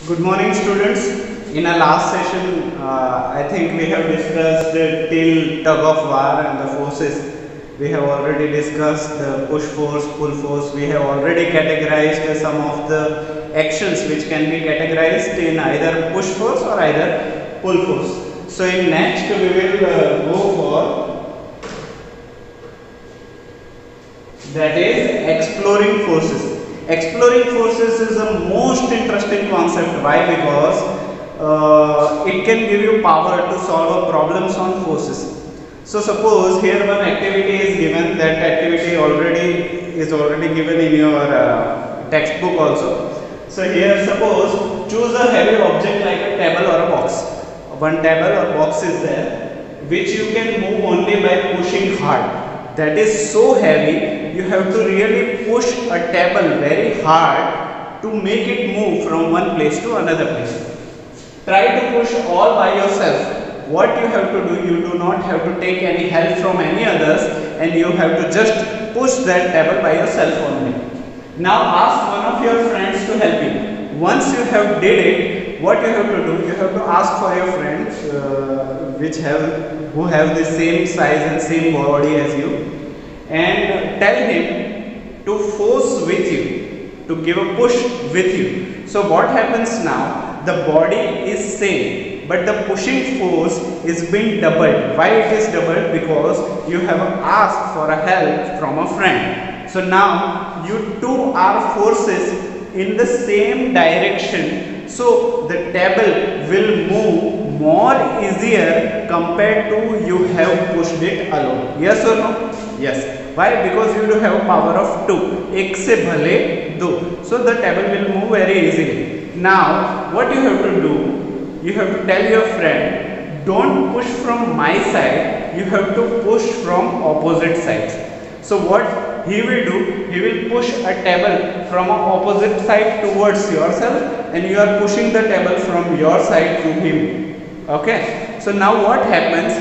Good morning, students. In our last session, I think we have discussed till tug of war and the forces. We have already discussed the push force, pull force. We have already categorized some of the actions which can be categorized in either push force or either pull force. So in next we will go for that is exploring forces. Exploring forces is the most interesting concept. Why? Because it can give you power to solve problems on forces. So suppose here one activity is given. That activity is already given in your textbook also. So here suppose choose a heavy object like a table or a box. One table or box is there which you can move only by pushing hard. That is so heavy, you have to really push a table very hard to make it move from one place to another place. Try to push all by yourself. What you have to do, you do not have to take any help from any others, and you have to just push that table by yourself only. Now ask one of your friends to help you. Once you have did it, what you have to do, you have to ask for your friends who have the same size and same body as you, and tell him to force with you, to give a push with you. So what happens now, the body is same, but the pushing force is being doubled. Why it is doubled? Because you have asked for a help from a friend. So now you two are forces in the same direction, so the table will move more easier compared to you have pushed it alone. Yes or no? Yes. Why? Because you do have power of 2. एक से भले 2. So the table will move very easily. Now what you have to do? You have to tell your friend, don't push from my side. You have to push from opposite sides. So what he will do? He will push a table from an opposite side towards yourself, and you are pushing the table from your side to him. Okay. So now what happens?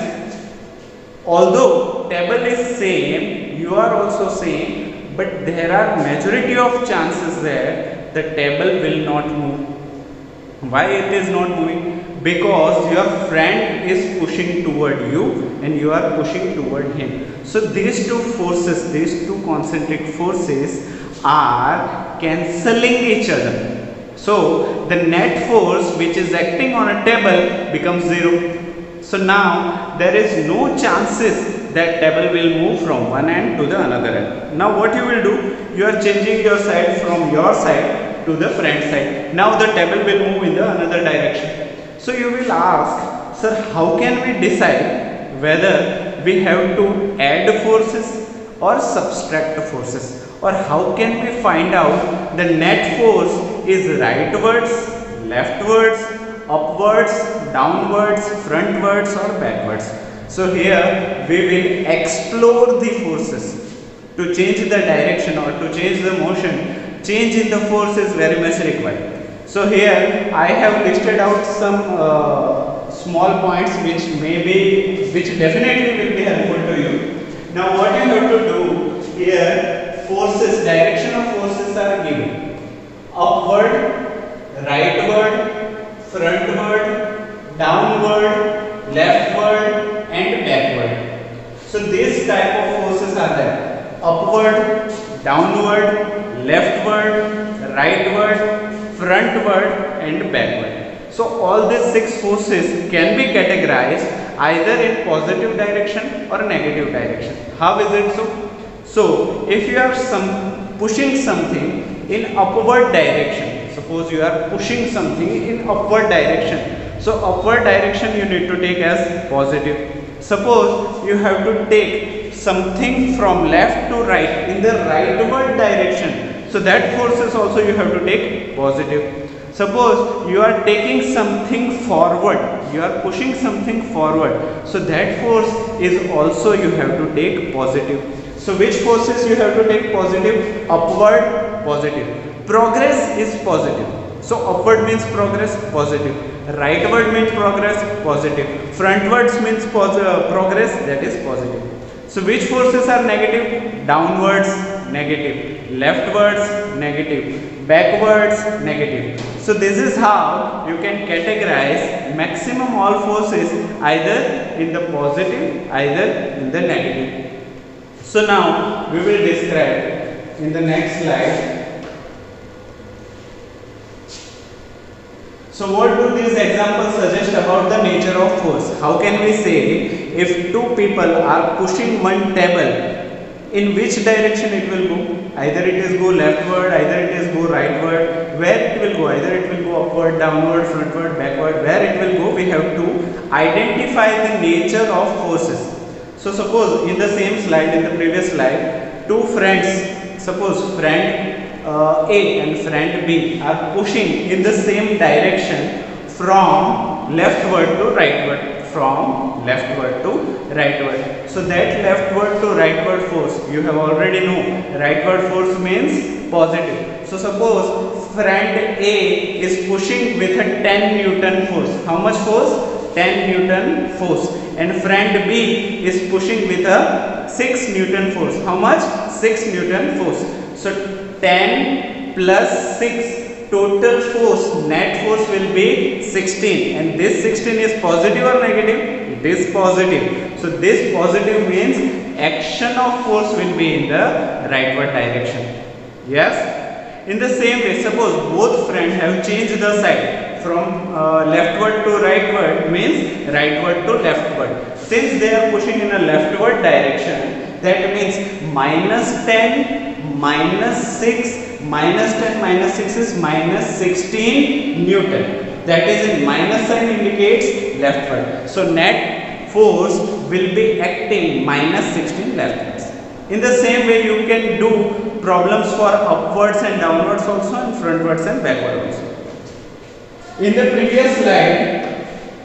Although table is same, you are also same, but there are majority of chances there the table will not move. Why it is not moving? Because your friend is pushing toward you and you are pushing toward him. So these two forces, these two concentric forces are cancelling each other. So the net force which is acting on a table becomes 0. So now there is no chances that table will move from one end to the another end. Now what you will do? You are changing your side from your side to the friend side. Now the table will move in the another direction. So you will ask, sir, how can we decide whether we have to add forces or subtract forces? Or how can we find out the net force is rightwards, leftwards, upwards, downwards, frontwards or backwards? So here we will explore the forces. To change the direction or to change the motion, change in the force is very much required. So here I have listed out some small points which definitely will be helpful to you. Now what you have to do here, forces, direction of forces are given. Upward, rightward, frontward, downward, leftward and backward. So this type of forces are there. Upward, downward, leftward, rightward, frontward and backward. So all these 6 forces can be categorized either in positive direction or negative direction. How is it so? So if you are pushing something in upward direction, suppose you are pushing something in upward direction. So upward direction you need to take as positive. Suppose you have to take something from left to right in the rightward direction. So that forces also you have to take positive. Suppose you are taking something forward, you are pushing something forward. So that force is also you have to take positive. So which forces you have to take positive? Upward, positive. Progress is positive. So upward means progress, positive. Rightward means progress, positive. Frontwards means progress, that is positive. So which forces are negative? Downwards, negative. Leftwards, negative. Backwards, negative. So this is how you can categorize maximum all forces either in the positive, either in the negative. So now we will describe in the next slide. So what do these examples suggest about the nature of force? How can we say if two people are pushing one table, in which direction it will go? Either it is go leftward, either it is go rightward. Where it will go? Either it will go upward, downward, frontward, backward. Where it will go, we have to identify the nature of forces. So suppose in the same slide, in the previous slide, two friends, suppose friend A and friend B are pushing in the same direction from leftward to rightward, from leftward to rightward. So that leftward to rightward force, you have already know, rightward force means positive. So suppose friend A is pushing with a 10 Newton force. How much force? 10 Newton force. And friend B is pushing with a 6 Newton force. How much? 6 Newton force. So 10 plus 6, total force, net force will be 16, and this 16 is positive or negative? It is positive. So this positive means action of force will be in the rightward direction. Yes. In the same way, suppose both friends have changed the side from leftward to rightward, means rightward to leftward. Since they are pushing in a leftward direction, that means minus 10 minus 6, minus 10 minus 6 is minus 16 Newton. That is, in minus sign indicates leftward. So net force will be acting minus 16 leftwards. In the same way, you can do problems for upwards and downwards also, and frontwards and backwards also. In the previous slide,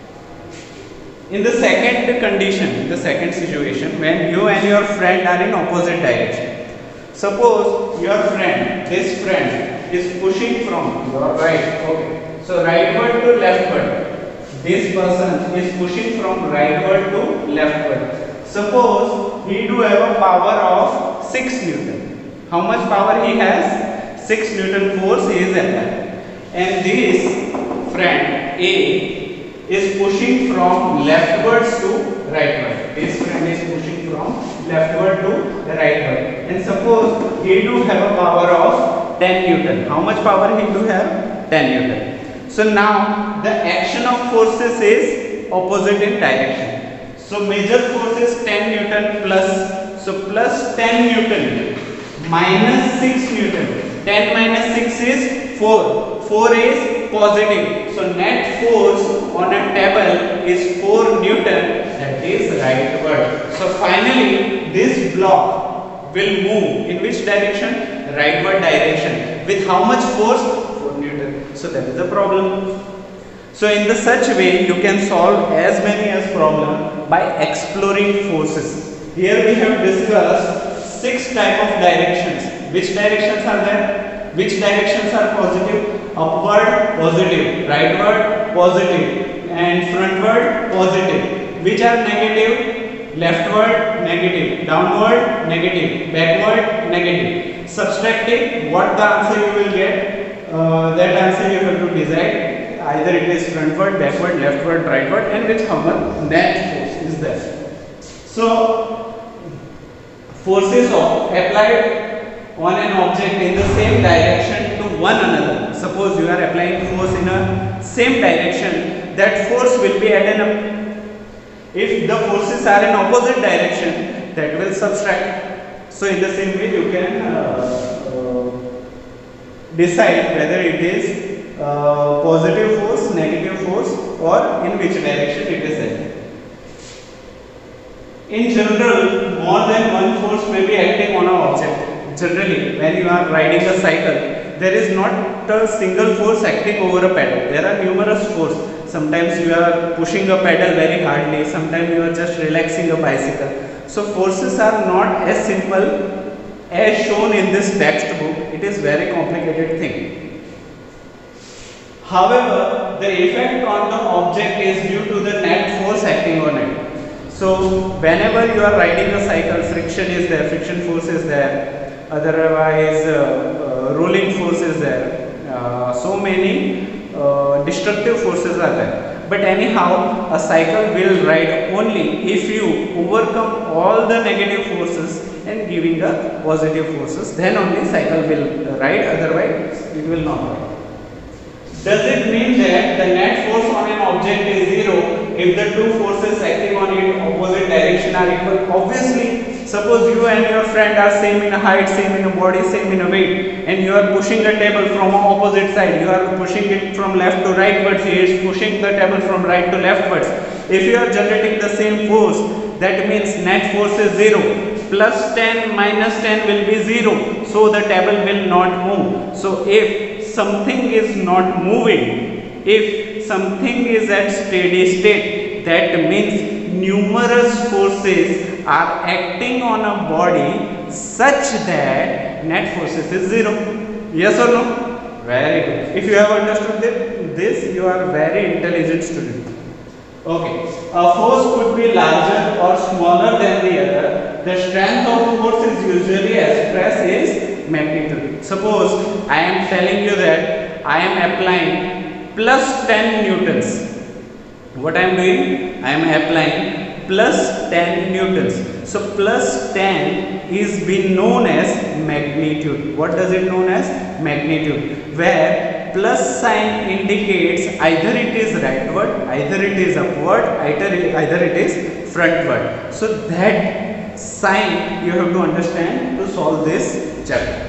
in the second condition, the second situation, when you and your friend are in opposite direction. Suppose your friend, this friend is pushing from your right, okay. So rightward to leftward. This person is pushing from rightward to leftward. Suppose he do have a power of 6 Newton. How much power he has? 6 Newton force he is applied. And this friend A is pushing from leftwards to rightward. This friend is pushing from leftward to rightward. And suppose he do have a power of 10 Newton. How much power he do have? 10 Newton. So now the action of forces is opposite in direction. So major force is 10 Newton plus. So plus 10 Newton minus 6 Newton. 10 minus 6 is 4. 4 is positive. So net force on a table is 4 Newton. That is rightward. So finally this block will move in which direction? Rightward direction. With how much force? 4 Newton. So that is the problem. So in the such way you can solve as many as problem by exploring forces. Here we have discussed 6 type of directions. Which directions are there? Which directions are positive? Upward, positive. Rightward, positive. And frontward, positive. Which are negative? Leftward, negative. Downward, negative. Backward, negative. Subtracting, what the answer you will get? That answer you have to decide. Either it is frontward, backward, leftward, rightward, and which how much net force is there. So forces applied on an object in the same direction to one another. Suppose you are applying force in a same direction, that force will be at an if the forces are in opposite direction, that will subtract. So in the same way you can decide whether it is positive force, negative force, or in which direction it is at. In general, more than one force may be acting on an object. Generally, when you are riding a cycle, there is not a single force acting over a pedal. There are numerous forces. Sometimes you are pushing a pedal very hardly, sometimes you are just relaxing a bicycle. So forces are not as simple as shown in this textbook. It is very complicated thing. However, the effect on the object is due to the net force acting on it. So whenever you are riding a cycle, friction is there, friction force is there, otherwise rolling force is there. So many destructive forces are there. But anyhow, a cycle will ride only if you overcome all the negative forces and giving a positive forces, then only cycle will ride, otherwise it will not ride. Does it mean that the net force on an object is zero if the two forces acting on it opposite direction are equal? Obviously, suppose you and your friend are same in height, same in body, same in weight, and you are pushing a table from opposite side. You are pushing it from left to rightwards. He is pushing the table from right to leftwards. If you are generating the same force, that means net force is zero. Plus 10 minus 10 will be zero. So the table will not move. So if something is not moving, if something is at steady state, that means numerous forces are acting on a body such that net forces is zero. Yes or no? Very good. If you have understood this, you are very intelligent student. Okay, a force could be larger or smaller than the other. The strength of force is usually expressed as magnitude. Suppose I am telling you that I am applying plus 10 newtons. What I am doing? I am applying plus 10 newtons. So plus 10 is being known as magnitude. What does it known as? Magnitude. Where plus sign indicates either it is rightward, either it is upward, either it is frontward. So that sign you have to understand to solve this chapter.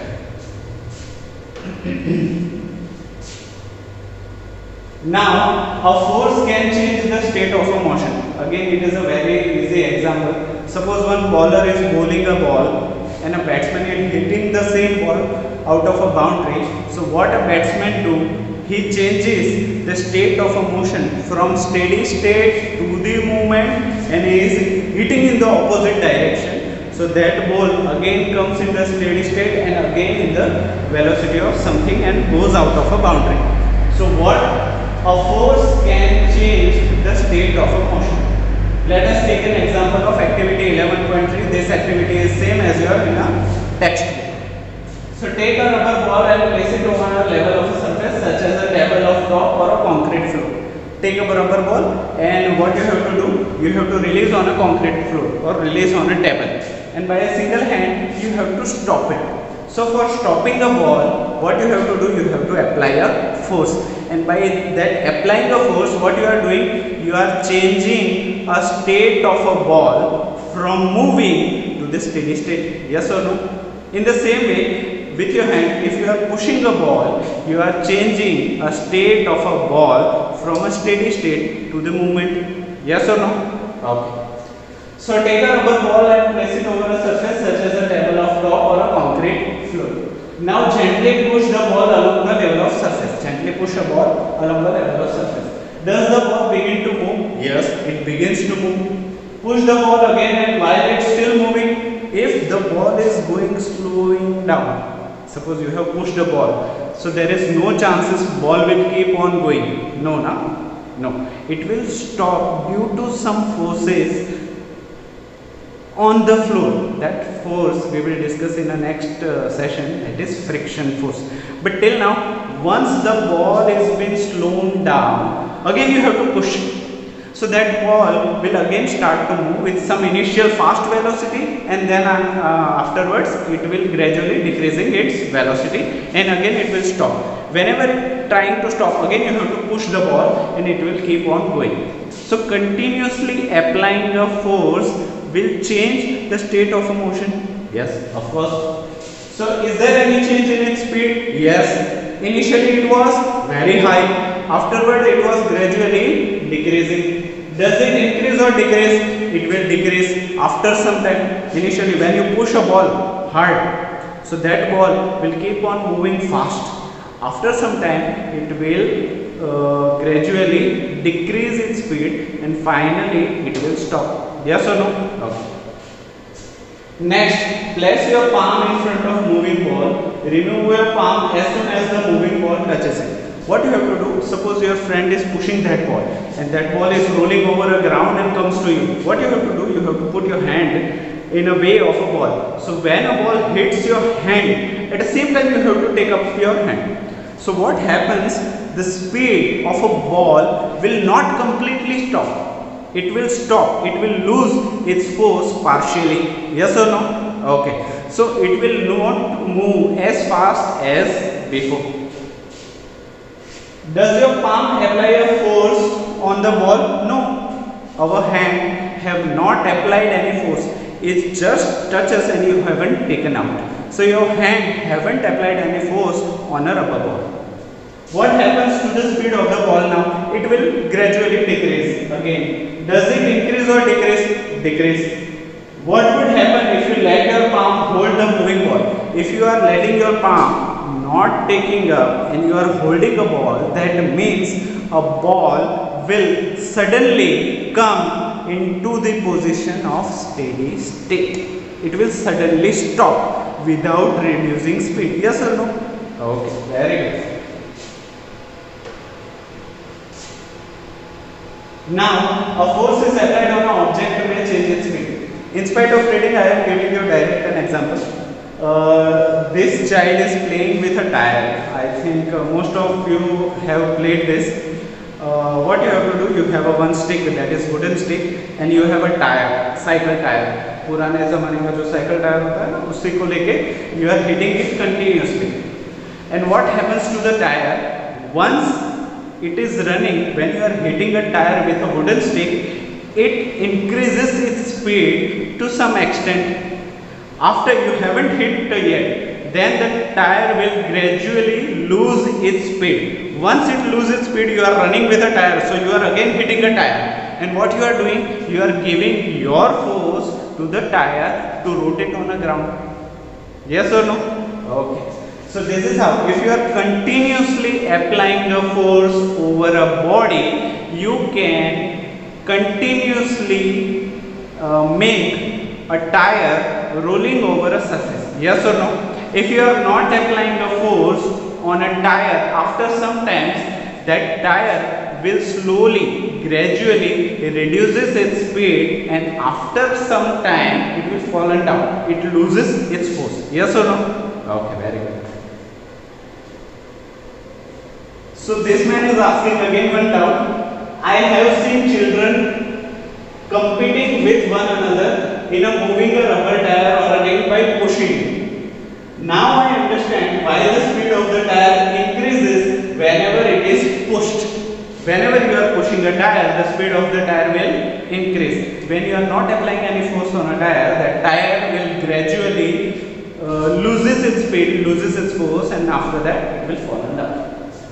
Now, a force can change the state of a motion. Again, it is a very easy example. Suppose one bowler is bowling a ball and a batsman is hitting the same ball out of a boundary. So, what a batsman do? He changes the state of a motion from steady state to the movement, and he is hitting in the opposite direction. So, that ball again comes in the steady state and again in the velocity of something and goes out of a boundary. So, what? A force can change the state of a motion. Let us take an example of activity 11.3. This activity is same as your in a textbook. So take a rubber ball and place it over a level of a surface such as a table of top or a concrete floor. Take a rubber ball and what you have to do? You have to release on a concrete floor or release on a table. And by a single hand you have to stop it. So for stopping a ball, what you have to do? You have to apply a force. And by that applying a force, what you are doing? You are changing a state of a ball from moving to the steady state. Yes or no? In the same way, with your hand, if you are pushing a ball, you are changing a state of a ball from a steady state to the movement. Yes or no? Okay. So take a rubber ball and place it over a surface such as a table of top or a concrete floor. Now gently push the ball along the level of surface. Gently push a ball along the level of surface. Does the ball begin to move? Yes, it begins to move. Push the ball again, and while it's still moving, if the ball is slowing down, suppose you have pushed the ball, so there is no chances ball will keep on going. No. It will stop due to some forces on the floor. That force we will discuss in the next session. It is friction force. But till now, once the ball is been slowed down, again you have to push. So that ball will again start to move with some initial fast velocity, and then afterwards it will gradually decreasing its velocity, and again it will stop. Whenever it trying to stop, again you have to push the ball and it will keep on going. So continuously applying a force will change the state of a motion. Yes, of course. So is there any change in its speed? Yes. Initially it was very high. Afterward it was gradually decreasing. Does it increase or decrease? It will decrease after some time. Initially when you push a ball hard, so that ball will keep on moving fast. After some time it will gradually decrease its speed, and finally it will stop. Yes or no? Okay. Next, place your palm in front of moving ball. Remove your palm as soon as the moving ball touches it. What you have to do? Suppose your friend is pushing that ball and that ball is rolling over a ground and comes to you. What you have to do? You have to put your hand in a way of a ball. So when a ball hits your hand, at the same time you have to take up your hand. So what happens? the speed of a ball will not completely stop. It will stop. It will lose its force partially. Yes or no? Okay. So it will not move as fast as before. Does your palm apply a force on the ball? No. Our hand have not applied any force. It just touches and you haven't taken out. So your hand haven't applied any force on a rubber ball. What happens to the speed of the ball now? It will gradually decrease again. Does it increase or decrease? Decrease. What would happen if you let your palm hold the moving ball? If you are letting your palm not taking up and you are holding a ball, that means a ball will suddenly come into the position of steady state. It will suddenly stop without reducing speed. Yes or no? Okay, very good. Now, a force is applied on an object may change its speed. In spite of reading, I am giving you direct an example. This child is playing with a tire. I think most of you have played this. What you have to do, you have a one stick, that is wooden stick, and you have a tire, cycle tire. पुराने ज़माने का जो cycle tyre होता है ना, उसी को लेके you are hitting it continuously. And what happens to the tire? Once it is running, when you are hitting a tire with a wooden stick, it increases its speed to some extent. After you haven't hit yet, then the tire will gradually lose its speed. Once it loses speed, you are running with a tire, so you are again hitting a tire. And what you are doing? You are giving your force to the tire to rotate on the ground. Yes or no? Okay. So this is how, if you are continuously applying a force over a body, you can continuously make a tire rolling over a surface. Yes or no? If you are not applying a force on a tire, after some time that tire will slowly, gradually reduces its speed, and after some time it will fall down. It loses its force. Yes or no? Okay, very good. So this man is asking again one doubt. I have seen children competing with one another in a moving a rubber tire or running by pushing. Now I understand why the speed of the tire increases whenever it is pushed. Whenever you are pushing a tire, the speed of the tire will increase. When you are not applying any force on a tire, the tire will gradually loses its speed, loses its force, and after that it will fall down.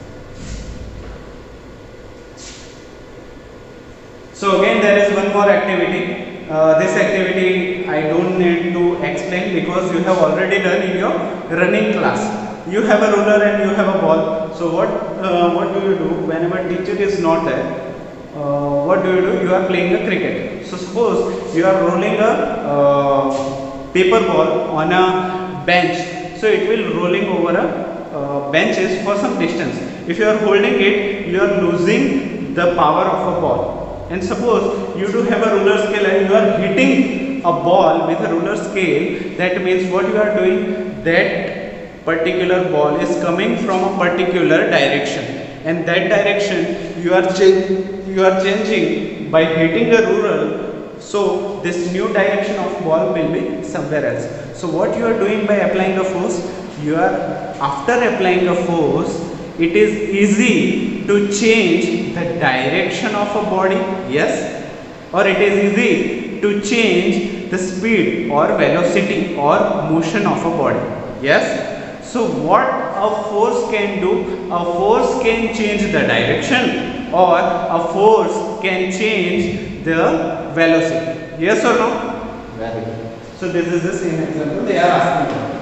So again there is one more activity. This activity I don't need to explain because you have already done in your running class. You have a ruler and you have a ball. So what do you do whenever teacher is not there? What do? You are playing a cricket. So suppose you are rolling a paper ball on a bench. So it will rolling over a benches for some distance. If you are holding it, you are losing the power of a ball. And suppose you do have a ruler scale and you are hitting a ball with a ruler scale, that means what you are doing, that particular ball is coming from a particular direction, and that direction you are changing by hitting a ruler. So this new direction of ball will be somewhere else. So what you are doing by applying a force, you are after applying a force, it is easy to change the direction of a body, yes, or it is easy to change the speed or velocity or motion of a body, yes. So what a force can do? A force can change the direction, or a force can change the velocity, yes or no? Very good. So this is the same example they are asking about.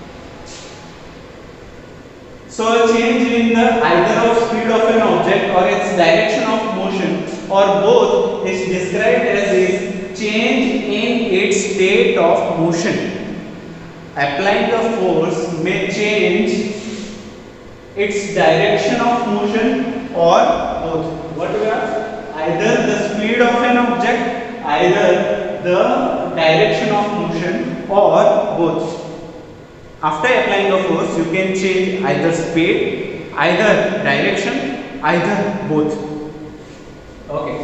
So a change in the either of speed of an object or its direction of motion or both is described as is change in its state of motion. Applying the force may change its direction of motion or both. What we have? Either the speed of an object, either the direction of motion, or both. After applying a force, you can change either speed, either direction, either both. Okay.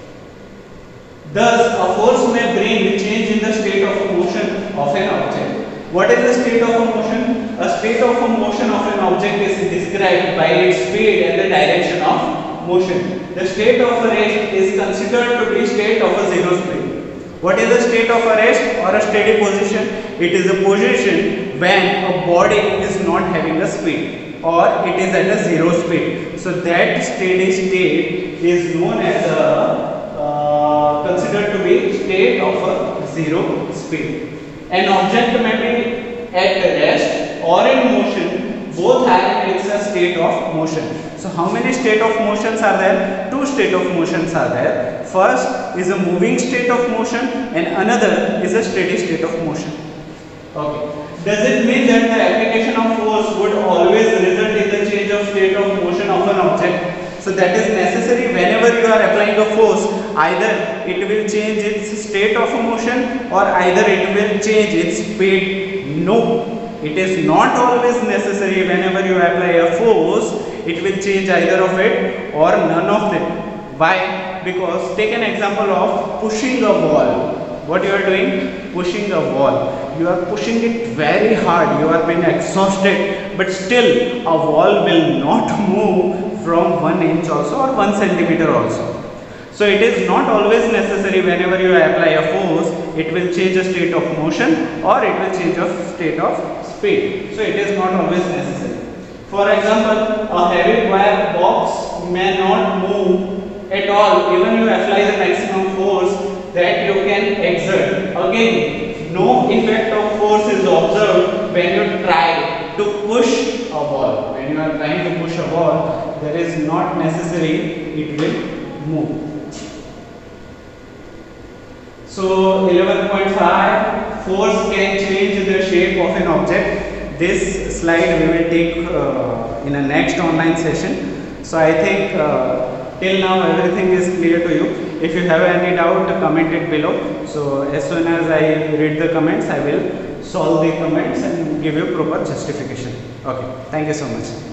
Thus, a force may bring change in the state of motion of an object. What is the state of a motion? A state of a motion of an object is described by its speed and the direction of motion. The state of a rest is considered to be state of a zero speed. What is the state of a rest or a steady position? It is a position when a body is not having a speed or it is at a zero speed. So that steady state is known as considered to be state of a zero speed. An object may be at rest or in motion, both have its state of motion. So how many state of motions are there? Two state of motions are there. First is a moving state of motion and another is a steady state of motion. Okay. Does it mean that the application of force would always result in the change of state of motion of an object? So that is necessary whenever you are applying a force, either it will change its state of motion or either it will change its speed. No, it is not always necessary whenever you apply a force, it will change either of it or none of them. Why? Because take an example of pushing a wall. What you are doing? Pushing a wall. You are pushing it very hard, you are being exhausted, but still a wall will not move from 1 inch also or 1 centimeter also. So it is not always necessary whenever you apply a force, it will change a state of motion or it will change a state of speed. So it is not always necessary. For example, a heavy wire box may not move at all even you apply the maximum force that you can exert. Again, no effect of force is observed when you try to push a wall. When you are trying to push a wall, there is not necessary it will move. So 11.5, force can change the shape of an object. This slide we will take in a next online session. So I think till now everything is clear to you. If you have any doubt, comment it below. So as soon as I read the comments, I will solve the comments and give you proper justification. Okay, thank you so much.